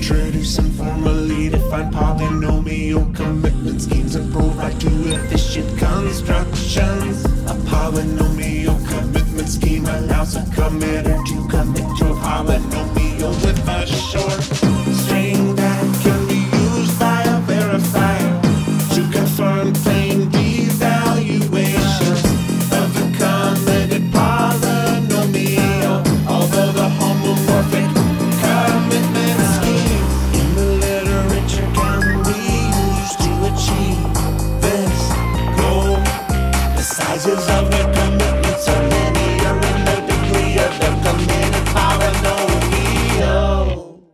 Introduce and formally define polynomial commitment schemes and provide two efficient constructions. A polynomial commitment scheme allows a committer to commit to a polynomial with a short string that can be used by a verifier to confirm plain devaluations of the committed polynomial. Although the homomorphic commitment scheme in the literature can be used to achieve this goal. The sizes of the commitments are linear in the degree of the committed polynomial.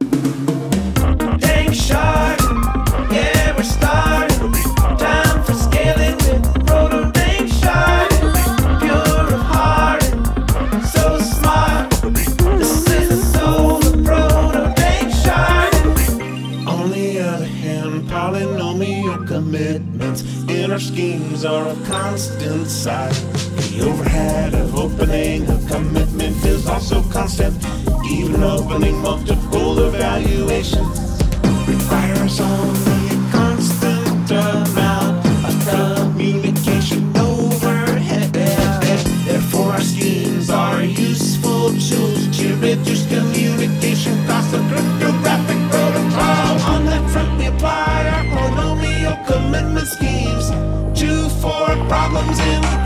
Danksharding, yeah, we're starting. Time for scaling with Proto-Danksharding. Pure of heart and so smart. This is the soul of Proto-Danksharding. On the other hand, polynomial commitments in our schemes are of constant size. The overhead of opening a commitment is also constant. Even opening multiple evaluations requires only a constant amount of communication overhead. Therefore, our schemes are useful tools to reduce communication costs of cryptographic protocol. On that front, we apply our polynomial commitment schemes to four problems in